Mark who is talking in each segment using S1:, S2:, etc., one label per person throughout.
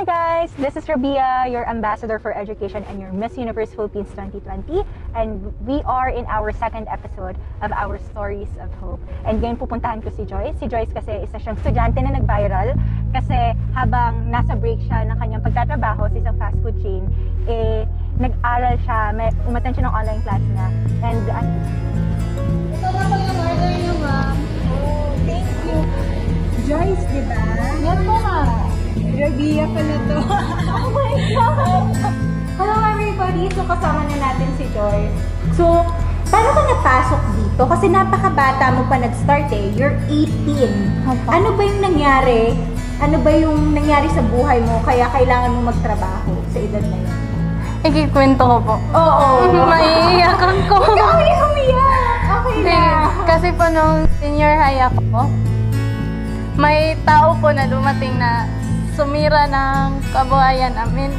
S1: guys, this is Rabia, your Ambassador for Education and your Miss Universe Philippines 2020, and we are in our second episode of our Stories of Hope. And ngayon pupuntahan ko si Joyce. Si Joyce kasi isa siyang estudyante na nag-viral kasi habang nasa break siya ng kanyang pagtatrabaho sa isang fast food chain, nag-aral siya, umattend siya ng online class niya. And ito na po yung order niyo, ma'am. Oh, thank you. Joyce, di ba? Yan po, ma'am. Rabia pala to. Oh my God! Hello everybody! So kasama na natin si Joyce. So, paano ka napasok dito? Kasi napakabata mo pa nag-start eh. You're 18. Ano ba yung nangyari? Ano ba yung nangyari sa buhay mo kaya kailangan mo magtrabaho sa edad na yun?
S2: Ikikwento ko po.
S1: Oo.
S2: Maiiyakan ko.
S1: Ikaw ay umiyak! Okay na.
S2: Kasi po nung senior high ako po, may tao po na dumating na sumira ng kabuhayan namin.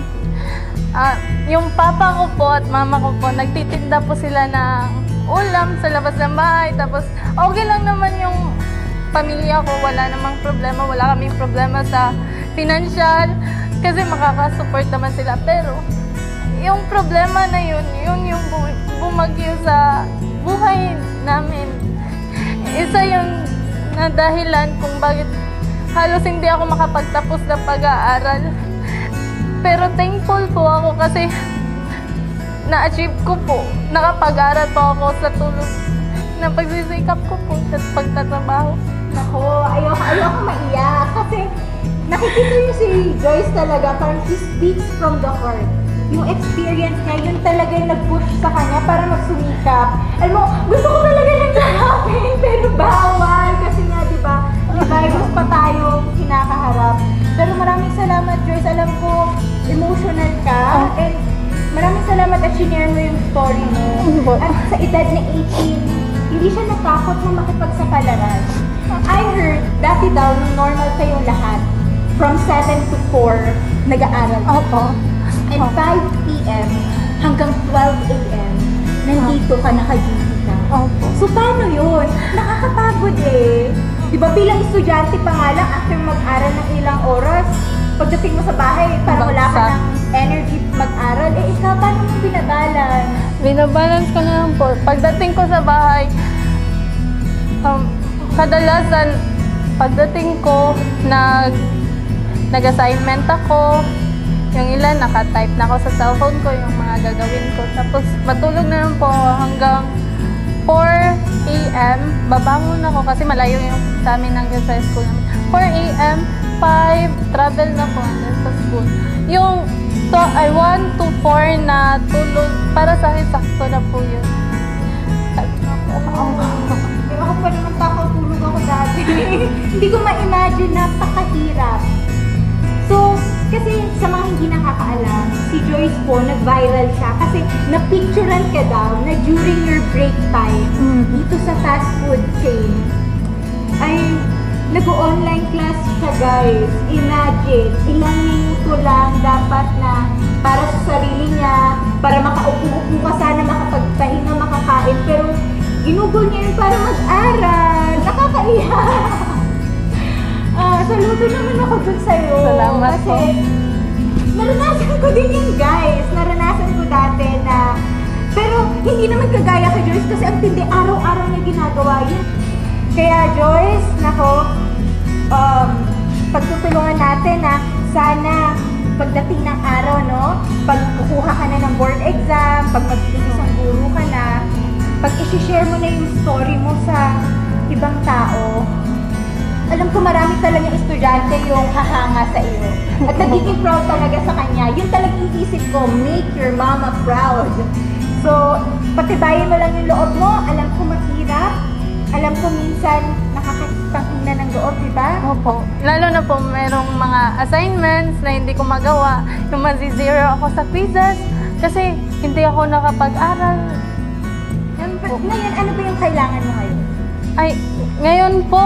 S2: Yung papa ko po at mama ko po, nagtitinda po sila ng ulam sa labas ng bahay. Tapos, okay lang naman yung pamilya ko. Wala namang problema. Wala kaming problema sa financial. Kasi makakasupport naman sila. Pero, yung problema na yun, yung bumagyo sa buhay namin. Isa yung dahilan kung bakit halos hindi ako makapagtapos ng pag-aaral. Pero thankful po ako kasi na-achieve ko po. Nakapag-aaral po ako sa tulong ng pagsisikap ko po at pagtatrabaho.
S1: Ako, ayoko maiyak kasi nakikita niyo si Joyce talaga, parang she speaks from the heart. Yung experience niya, yun talaga yung nag-push sa kanya para magsumikap. Alam mo, gusto ko talaga nang gawin, pero bawal. Kasi nga, di ba, virus pa tayo kinakaharap. Pero maraming salamat, Joyce. Alam ko, emotional ka. And maraming salamat at shinare mo yung story mo. At sa edad na 18, hindi siya natakot na makipagsapalaran. I heard, dati daw, normal kayong lahat. From 7 to 4, nag-aaral.
S2: Opo.
S1: And 5 p.m. hanggang 12 a.m. nandito ka, naka-duty ka.
S2: Opo.
S1: So, paano yun? Nakakapagod eh. Di ba bilang estudyante pa nga lang, after mag-aral ng ilang oras, pagdating mo sa bahay, parang wala ka ng energy mag-aral. Eh, ikaw, paano mo binabalance?
S2: Binabalance ko na lang po. Pagdating ko sa bahay, kadalasan, pagdating ko, nag-assignment ako. Yung ilan, naka-type na ako sa cellphone ko, yung mga gagawin ko. Tapos, matulog na lang po hanggang 4 a.m. Babangon ako kasi malayo yung sa amin hanggang sa school namin. 4 a.m., 5, travel na po hanggang sa school. Yung 1 to 4 na tulog, para sa akin, sakto na po yun.
S1: Ako pa naman tulog ako dati. Hindi ko ma-imagine, napakahirap. So, kasi sa mga hindi nakakaalam, si Joyce po, nag-viral siya kasi na-picturean ka daw na during your break time dito sa fast food chain ay nag-online class siya, guys. Imagine, ilang minuto lang dapat na para sa sarili niya, para makaupo-upo ka sana, makapagpahinga, makakain, pero ginugol niya yun para mag-aral. Nakakaiyak. Saludo naman ako dun sa'yo.
S2: Salamat po.
S1: Kasi naranasan ko din yun, guys. Naranasan ko dati na, pero hindi naman kagaya kay Joyce kasi ang tindi, araw-araw niya ginagawa yun. Kaya Joyce, nako, pagtutulungan natin na sana pagdating ng araw, no, pag kukuha ka na ng board exam, pag mag-isang guru ka na, pag i-share mo na yung story mo sa ibang tao, alam ko marami talaga estudyante yung hahanga sa iyo. At nagiging proud talaga sa kanya. Yun talaga iisip ko, make your mama proud. So, patibayin mo lang yung loob mo. Alam ko mahirap. Alam ko minsan nakakapangina ng loob, di ba?
S2: Opo. Lalo na po merong mga assignments na hindi ko magawa. Yung mazi-zero ako sa quizzes kasi hindi ako nakapag-aral.
S1: Yan po. Ngayon, ano ba yung kailangan mo ngayon?
S2: Ay, ngayon po,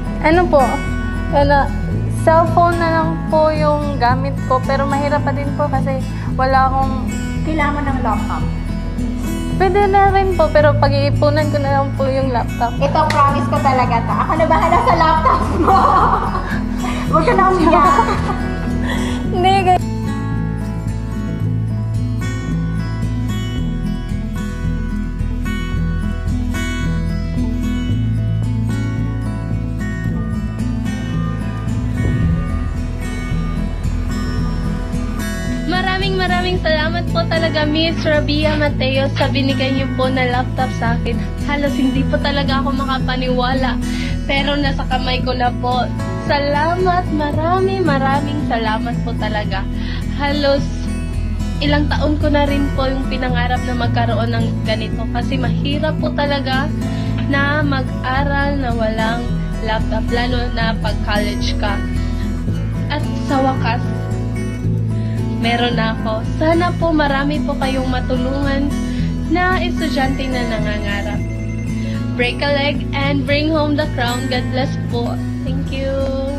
S2: cellphone na lang po yung gamit ko. Pero mahirap pa din po kasi wala akong...
S1: Kailangan mo ng laptop.
S2: Pwede na rin po, pero pag-iipunan ko na lang po yung laptop.
S1: Ito, promise ko talaga to. Ako na bahala sa laptop mo. Huwag ka na umiyak.
S2: Hindi,
S3: maraming salamat po talaga, Miss Rabia Mateo, sa binigay niyo po na laptop sa akin. Halos hindi po talaga ako makapaniwala. Pero nasa kamay ko na po. Salamat, maraming salamat po talaga. Halos ilang taon ko na rin po yung pinangarap na magkaroon ng ganito. Kasi mahirap po talaga na mag-aral na walang laptop, lalo na pag college ka. At sa wakas, meron na ako. Sana po marami po kayong matulungan na estudyante na nangangarap. Break a leg and bring home the crown. God bless po. Thank you.